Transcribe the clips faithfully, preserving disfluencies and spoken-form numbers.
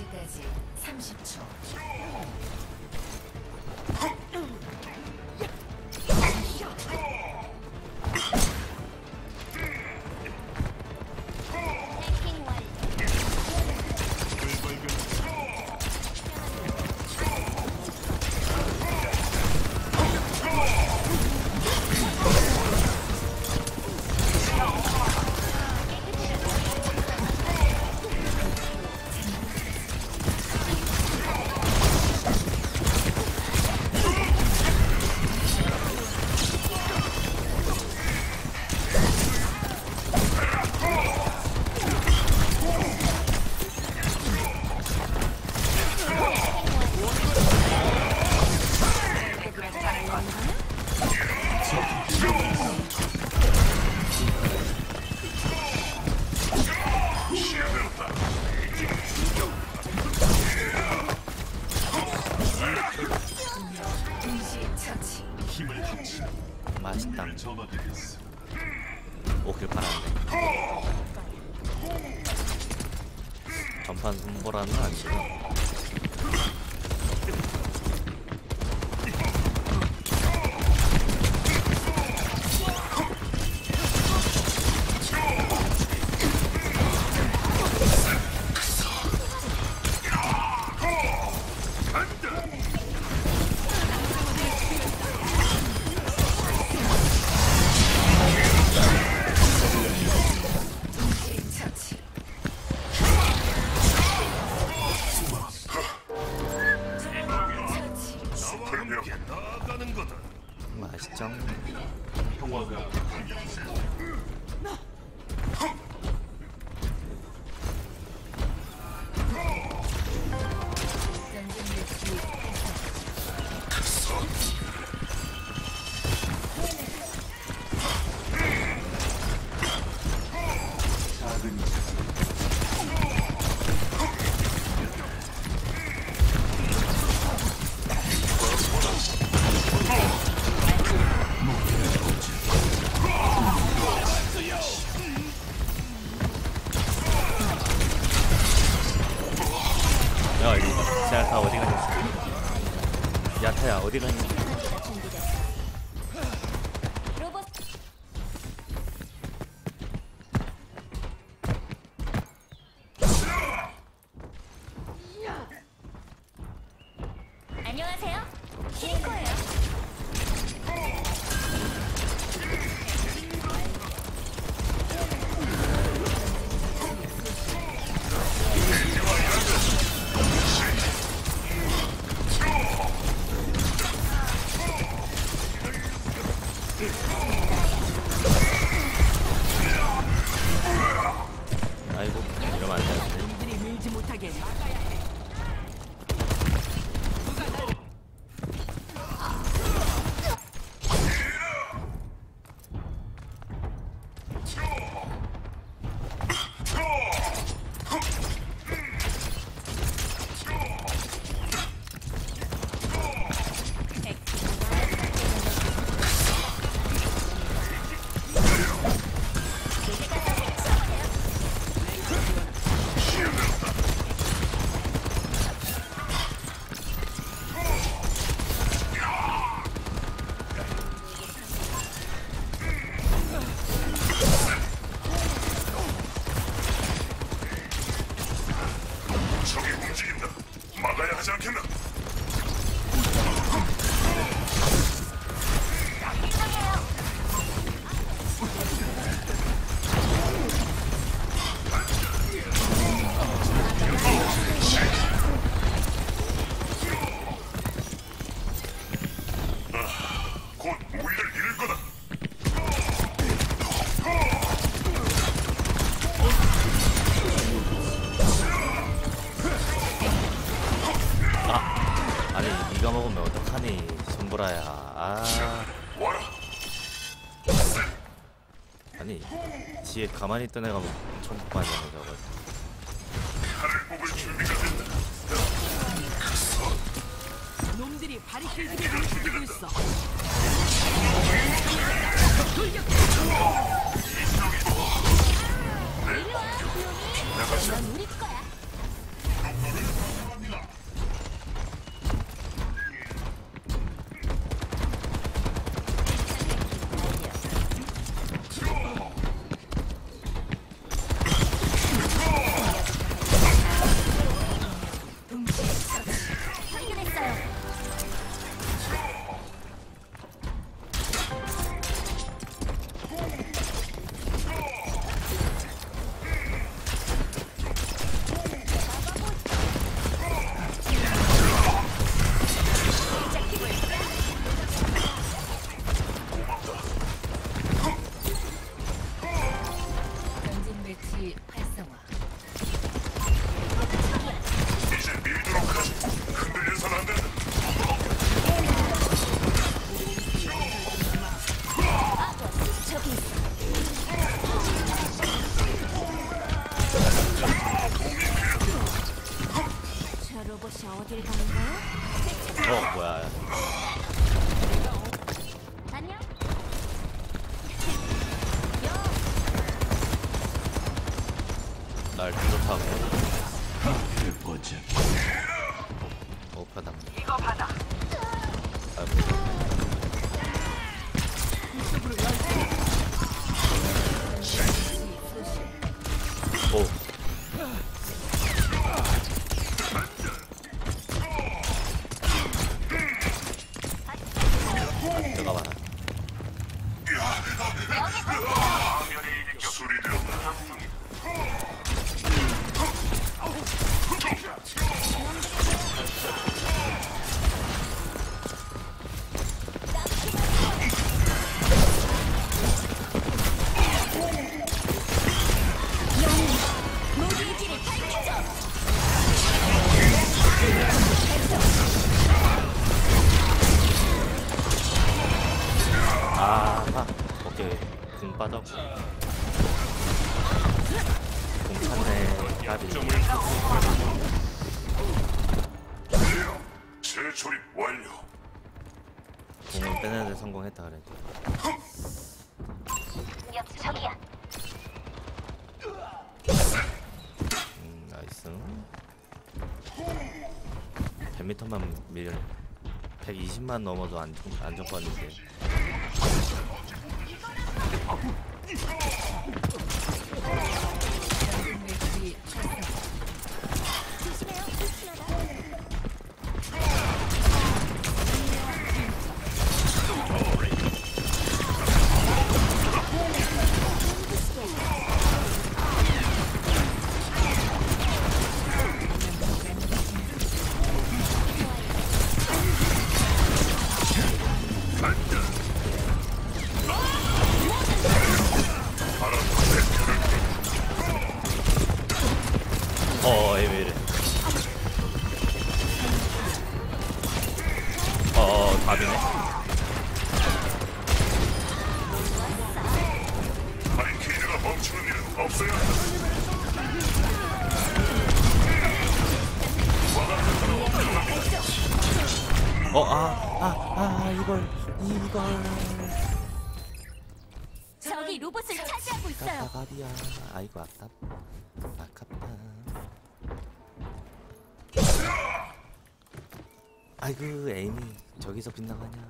시작까지 삼십 초. 맛있다. 오길 바라는데 전판 손보라는 아니고 맛있죠? 야 이거 제아타 어디 가냐? 야타야 어디 가냐? 안녕하세요. 힐거예요. 아이고 이러면 안 되는데. 놈들이 밀지 못하게 막아야 해. 적이 움직인다. 막아야 하지 않겠나? 아, 곧 우위를 잃을 거다. 아니 네가 먹으면 어떡하니 손보라야. 아 와라. 아니 뒤에 가만히 있던 애가 뭐 천국반이야 저거. 칼을 뽑을 준비가 됐다. 놈들이 바리케이드를 움직이고 있어. 나가자. 넌 우리 거야. 로봇이 어딜 가는 거야? 어 뭐야? 안녕. 날 뒤쫓아고. 해보자. 어 바닥. 이거 받아. 아이고. 오. 들어가봐라. 술이 들었다. 모두의 길을 밝히죠. 아, 아. 오케이. 궁 빠져. 궁 찼네. 까비. 재조립 완료. 궁을 빼내는데 성공했다 그래도. 역시 저기야. 음, 나이스. 백 미터만 밀. 백이십만 넘어도 안, 안정권인데. 조심해요. 조심하다. 어, 얘 왜 이래. 어, 어, 답이네. 바리케이드가 멈추는 일은 없어야 한다. 어, 아, 아, 아, 이걸, 이걸. 저기 로봇을 차지하고 있어요. 까까가리야. 아이고, 아깝. 아깝다. 아이고, 에임이 저기서 빗나가냐.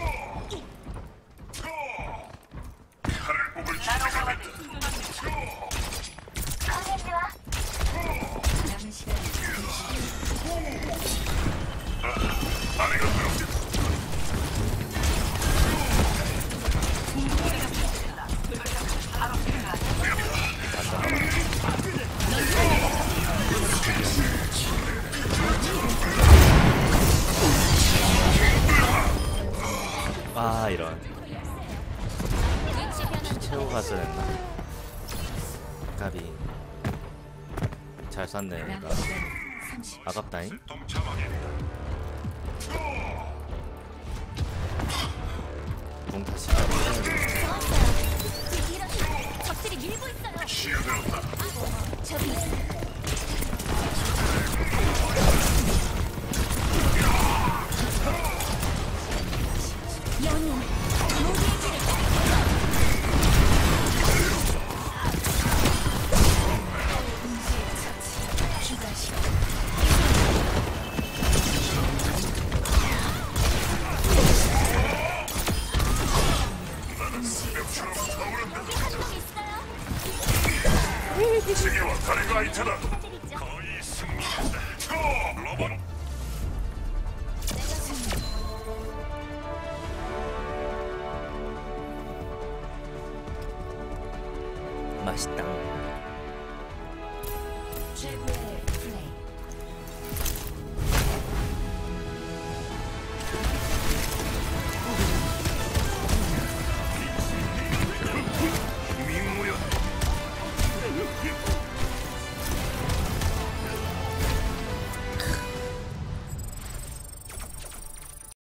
칼을 뽑을 준비가 됐다. 아내가 그렇게 아, 이런. 채우 가서 했나? 까비. 잘 쐈네, 얘가. 아깝다잉? 공 다시 가보자. 적들이 밀고 있어요. 치유되었다. 저기 있어요. 영웅 모두의 길을 벽처럼 타오른다. 한놈 있어요. 세계와 다리가 있잖아. 해드리죠. 거의 승리한다. 저 로봇. 맛있다.